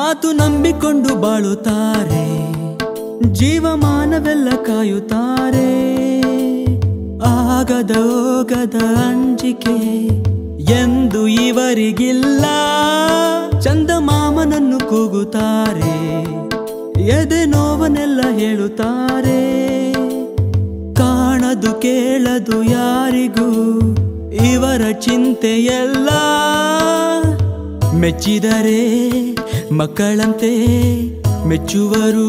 ಮಾತು ನಂಬಿಕೊಂಡು ಬಾಳುತ್ತಾರೆ, ಜೀವಮಾನವೆಲ್ಲ ಕಾಯುತ್ತಾರೆ. ಆಗದ ಹೋಗದ ಅಂಜಿಕೆ ಎಂದು ಇವರಿಗಿಲ್ಲ. ಚಂದಮಾಮನನ್ನು ಕೂಗುತ್ತಾರೆ, ಎದೆ ನೋವನೆಲ್ಲ ಹೇಳುತ್ತಾರೆ. ಕಾಣದು ಕೇಳದು ಯಾರಿಗೂ ಇವರ ಚಿಂತೆಯೆಲ್ಲ. ಮೆಚ್ಚಿದರೆ ಮಕ್ಕಳಂತೆ ಮೆಚ್ಚುವರು,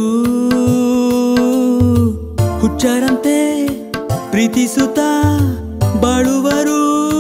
ಹುಚ್ಚರಂತೆ ಪ್ರೀತಿಸುತ್ತಾ ಬಾಳುವರು.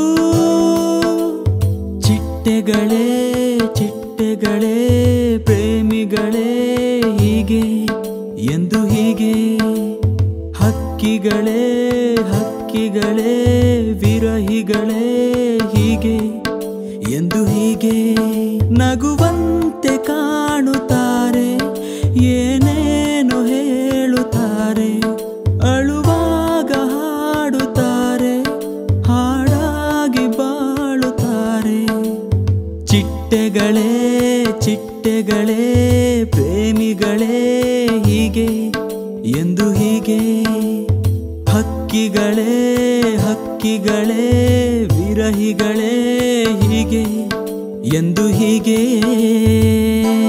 ಚಿಟ್ಟೆಗಳೇ ಚಿಟ್ಟೆಗಳೇ ಪ್ರೇಮಿಗಳೇ ಹೀಗೆ ಎಂದು ಹೀಗೆ. ಹಕ್ಕಿಗಳೇ ಹಕ್ಕಿಗಳೇ ವಿರಹಿಗಳೇ ಹೀಗೆ ಎಂದು ಹೀಗೆ. ನಗುವಂತೆ ಕಾಣುತ್ತಾರೆ, ಏನೇನು ಹೇಳುತ್ತಾರೆ. ಅಳುವಾಗ ಹಾಡುತ್ತಾರೆ, ಹಾಡಾಗಿ ಬಾಳುತ್ತಾರೆ. ಚಿಟ್ಟೆಗಳೇ ಚಿಟ್ಟೆಗಳೇ ಪ್ರೇಮಿಗಳೇ ಹೀಗೆ ಎಂದು ಹೀಗೆ. ಹಕ್ಕಿಗಳೇ ಹಕ್ಕಿಗಳೇ ವಿರಹಿಗಳೇ ಹೀಗೆ ಎಂದು ಹೀಗೆ.